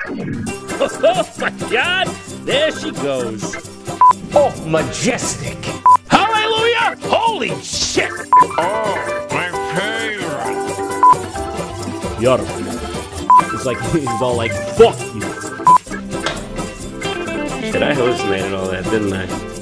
Oh my God! There she goes. Oh, majestic. Hallelujah! Holy shit! Oh, my favorite. Yar. He's all like, fuck you. Shit, I hallucinated all that, didn't I?